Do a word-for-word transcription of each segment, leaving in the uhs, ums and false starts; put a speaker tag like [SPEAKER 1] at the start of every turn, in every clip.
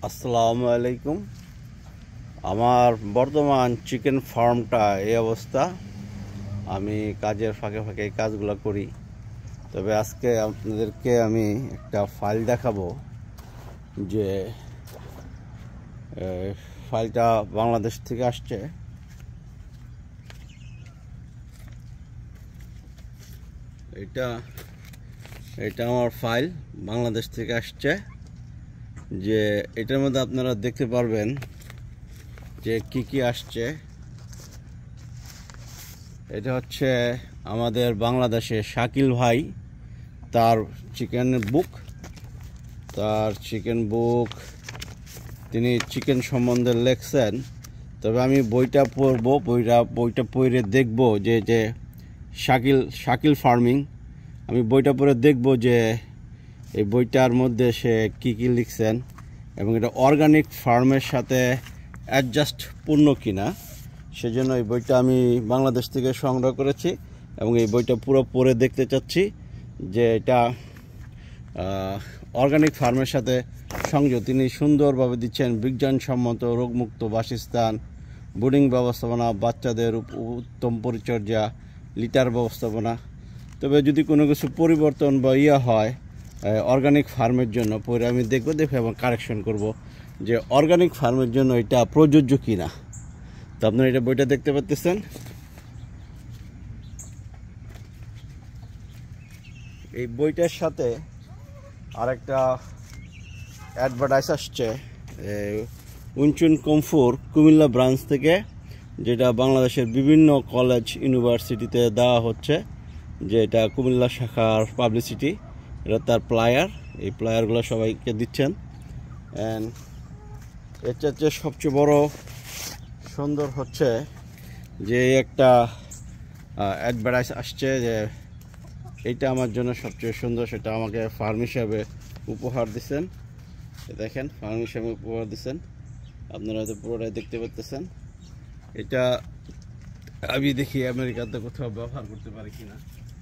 [SPEAKER 1] আসসালামু আলাইকুম। আমার বর্তমান চিকেন ফার্মটা এই অবস্থা। আমি কাজের ফাঁকে ফাঁকে এই কাজগুলো করি। তবে আজকে আপনাদেরকে আমি একটা ফাইল দেখাবো, যে ফাইলটা বাংলাদেশ থেকে আসছে। এটা এটা আমার ফাইল বাংলাদেশ থেকে আসছে। যে এটার মধ্যে আপনারা দেখতে পারবেন যে কি কি আসছে। এটা হচ্ছে আমাদের বাংলাদেশে শাকিল ভাই, তার চিকেনের বুক তার চিকেন বুক তিনি চিকেন সম্বন্ধে লেখছেন। তবে আমি বইটা পড়ব, বইটা বইটা পড়ে দেখব যে যে শাকিল শাকিল ফার্মিং। আমি বইটা পড়ে দেখব যে এই বইটার মধ্যে সে কি কি লিখছেন এবং এটা অর্গানিক ফার্মের সাথে অ্যাডজাস্ট পূর্ণ কিনা, সেজন্য এই বইটা আমি বাংলাদেশ থেকে সংগ্রহ করেছি এবং এই বইটা পুরো পড়ে দেখতে চাচ্ছি যে এটা অর্গানিক ফার্মের সাথে সংযোগ। তিনি সুন্দরভাবে দিচ্ছেন বিজ্ঞানসম্মত রোগমুক্ত বাসস্থান, ব্রুডিং ব্যবস্থাপনা, বাচ্চাদের উত্তম পরিচর্যা, লিটার ব্যবস্থাপনা। তবে যদি কোনো কিছু পরিবর্তন বা ইয়া হয় অর্গানিক ফার্মের জন্য, পরে আমি দেখব দেখে এবং কারেকশন করব যে অর্গানিক ফার্মের জন্য এটা প্রযোজ্য কিনা। তো আপনারা এটা বইটা দেখতে পাচ্ছেন। এই বইটার সাথে আরেকটা অ্যাডভার্টাইজ আসছে উনচুন কমফোর কুমিল্লা ব্রাঞ্চ থেকে, যেটা বাংলাদেশের বিভিন্ন কলেজ ইউনিভার্সিটিতে দেওয়া হচ্ছে, যে এটা কুমিল্লা শাখার পাবলিসিটি। এটা তার প্লায়ার, এই প্লায়ারগুলো সবাইকে দিচ্ছেন। অ্যান্ড এর চাইতে সবচেয়ে বড় সুন্দর হচ্ছে যে একটা অ্যাডভার্টাইজ আসছে, যে এইটা আমার জন্য সবচেয়ে সুন্দর। সেটা আমাকে ফার্ম হিসাবে উপহার দিচ্ছেন। দেখেন, ফার্ম হিসাবে উপহার দিচ্ছেন, আপনারা হয়তো পুরোটাই দেখতে পাচ্ছেন। এটা আমি দেখি আমেরিকাতে কোথাও ব্যবহার করতে পারি কিনা।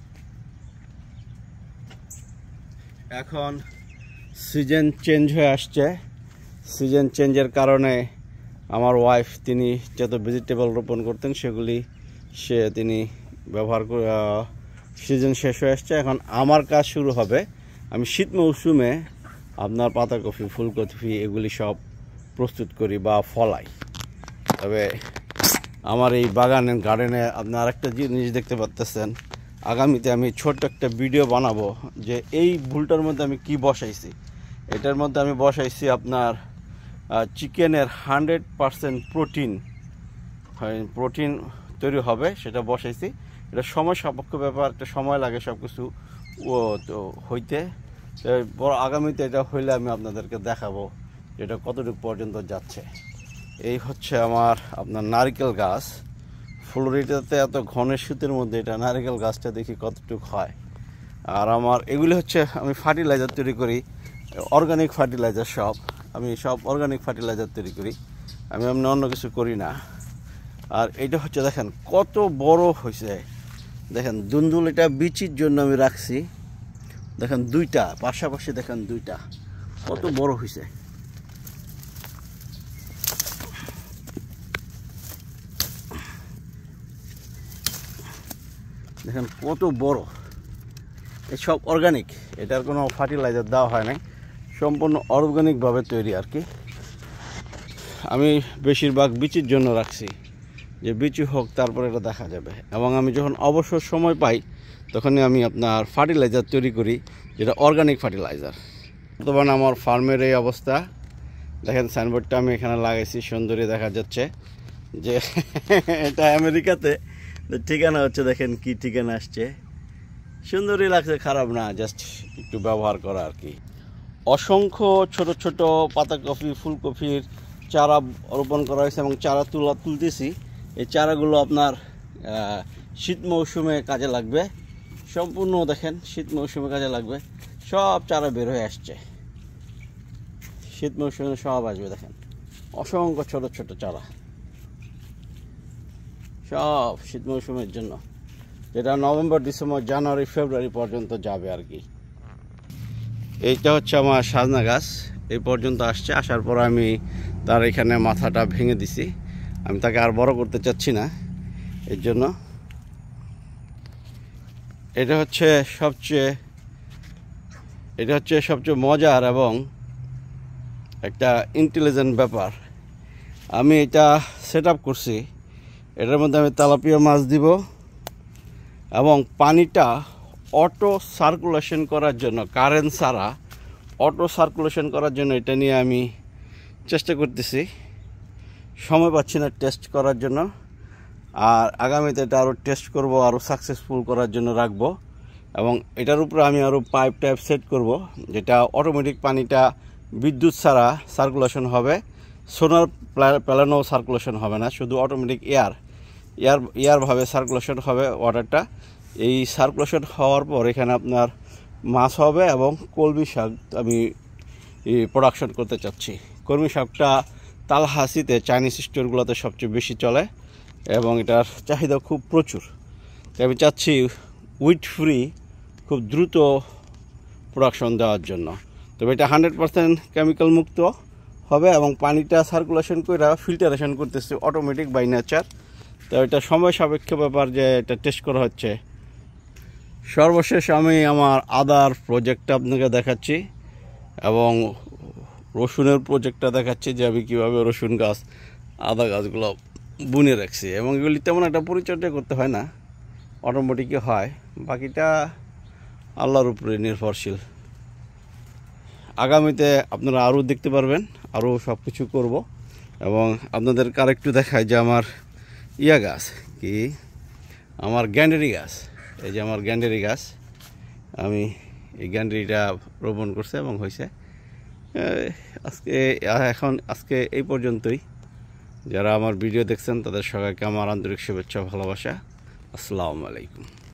[SPEAKER 1] এখন সিজন চেঞ্জ হয়ে আসছে। সিজন চেঞ্জের কারণে আমার ওয়াইফ তিনি যত ভেজিটেবল রোপণ করতেন সেগুলি সে তিনি ব্যবহার করে, সিজন শেষ হয়ে আসছে। এখন আমার কাজ শুরু হবে। আমি শীত মৌসুমে আপনার পাতাকপি, ফুলকপি এগুলি সব প্রস্তুত করি বা ফলাই। তবে আমার এই বাগানের গার্ডেনে আপনি আরেকটা জিনিস দেখতে পাচ্ছেন। আগামীতে আমি ছোট্ট একটা ভিডিও বানাবো যে এই ভুলটার মধ্যে আমি কি বসাইছি। এটার মধ্যে আমি বসাইছি আপনার চিকেনের হান্ড্রেড পারসেন্ট প্রোটিন প্রোটিন তৈরি হবে, সেটা বসাইছি। এটা সময় সাপেক্ষ ব্যাপার, একটা সময় লাগে সব কিছু ও তো হইতে। বড় আগামীতে এটা হইলে আমি আপনাদেরকে দেখাবো এটা কতটুকু পর্যন্ত যাচ্ছে। এই হচ্ছে আমার আপনার নারকেল গাছ। ফ্লোরিডাতে এত ঘন শীতের মধ্যে এটা নারকেল গাছটা দেখি কতটুকু হয়। আর আমার এগুলি হচ্ছে আমি ফার্টিলাইজার তৈরি করি, অর্গানিক ফার্টিলাইজার। সব আমি সব অর্গানিক ফার্টিলাইজার তৈরি করি, আমি এমনি অন্য কিছু করি না। আর এটা হচ্ছে দেখেন কত বড় হয়েছে। দেখেন দুন্দুল, এটা বিচির জন্য আমি রাখছি। দেখেন দুইটা পাশাপাশি, দেখেন দুইটা কত বড় হয়েছে। দেখেন কত বড়। এসব অর্গানিক, এটার কোনো ফার্টিলাইজার দেওয়া হয় নাই, সম্পূর্ণ অর্গানিকভাবে তৈরি আর কি। আমি বেশিরভাগ বিচির জন্য রাখছি, যে বিচি হোক তারপরে এটা দেখা যাবে। এবং আমি যখন অবসর সময় পাই তখনই আমি আপনার ফার্টিলাইজার তৈরি করি, যেটা অর্গানিক ফার্টিলাইজার। বর্তমানে আমার ফার্মের এই অবস্থা। দেখেন সাইনবোর্ডটা আমি এখানে লাগাইছি, সুন্দরী দেখা যাচ্ছে। যে এটা আমেরিকাতে ঠিকানা হচ্ছে, দেখেন কি ঠিকানা আসছে, সুন্দরই লাগছে, খারাপ না, জাস্ট একটু ব্যবহার করা আর কি। অসংখ্য ছোট ছোট পাতাকপি, ফুলকপির চারা রোপণ করা হয়েছে এবং চারা তুলা তুলতেছি। এই চারাগুলো আপনার শীত মৌসুমে কাজে লাগবে, সম্পূর্ণ দেখেন শীত মৌসুমে কাজে লাগবে। সব চারা বের হয়ে আসছে, শীত মৌসুমে সব আসবে। দেখেন অসংখ্য ছোট ছোট চারা, সব শীত মৌসুমের জন্য, যেটা নভেম্বর, ডিসেম্বর, জানুয়ারি, ফেব্রুয়ারি পর্যন্ত যাবে আর কি। এইটা হচ্ছে আমার সাজনা গাছ। এই পর্যন্ত আসছে। আসার পর আমি তার এখানে মাথাটা ভেঙে দিছি। আমি তাকে আর বড় করতে চাচ্ছি না, এর জন্য। এটা হচ্ছে সবচেয়ে এটা হচ্ছে সবচেয়ে মজার এবং একটা ইন্টেলিজেন্ট ব্যাপার। আমি এটা সেট আপ করছি, এটার মধ্যে আমি তেলাপিয়া মাছ দিব এবং পানিটা অটো সার্কুলেশন করার জন্য, কারেন্ট ছাড়া অটো সার্কুলেশন করার জন্য এটা নিয়ে আমি চেষ্টা করতেছি। সময় পাচ্ছি না টেস্ট করার জন্য, আর আগামীতে এটা আরও টেস্ট করব, আরও সাকসেসফুল করার জন্য রাখবো। এবং এটার উপরে আমি আরও পাইপ টাইপ সেট করব, যেটা অটোমেটিক পানিটা বিদ্যুৎ ছাড়া সার্কুলেশন হবে। সোলার প্যানেলও সার্কুলেশন হবে না, শুধু অটোমেটিক এয়ার এয়ার এয়ারভাবে সার্কুলেশন হবে ওয়াটারটা। এই সার্কুলেশন হওয়ার পর এখানে আপনার মাছ হবে এবং কলমি শাক আমি প্রোডাকশন করতে চাচ্ছি। কলমি শাকটা তালহাসিতে চাইনিজ স্টোরগুলোতে সবচেয়ে বেশি চলে এবং এটার চাহিদা খুব প্রচুর। তাই আমি চাচ্ছি উইড ফ্রি খুব দ্রুত প্রোডাকশন দেওয়ার জন্য। তবে এটা হান্ড্রেড পারসেন্ট কেমিক্যাল মুক্ত হবে এবং পানিটা সার্কুলেশন করে ফিল্টারেশন করতেছে অটোমেটিক বাই নেচার। তো এটা সময় সাপেক্ষ ব্যাপার যে এটা টেস্ট করা হচ্ছে। সর্বশেষ আমি আমার আদার প্রজেক্টটা আপনাকে দেখাচ্ছি এবং রসুনের প্রজেক্টটা দেখাচ্ছি, যে আমি কীভাবে রসুন গাছ, আদা গাছগুলো বুনে রাখছি। এবং এগুলি তেমন একটা পরিচর্যা করতে হয় না, অটোমেটিকই হয়, বাকিটা আল্লাহর উপরে নির্ভরশীল। আগামীতে আপনারা আরও দেখতে পারবেন, আরও সব কিছু করবো। এবং আপনাদের আরেকটু দেখায় যে আমার ইয়া গাছ কি, আমার গ্যান্ডারি গাছ। এই যে আমার গ্যান্ডারি গাছ, আমি এই গ্যান্ডারিটা রোপণ করছে এবং হয়েছে। আজকে এখন আজকে এই পর্যন্তই। যারা আমার ভিডিও দেখছেন তাদের সবাইকে আমার আন্তরিক শুভেচ্ছা, ভালোবাসা। আসসালামু আলাইকুম।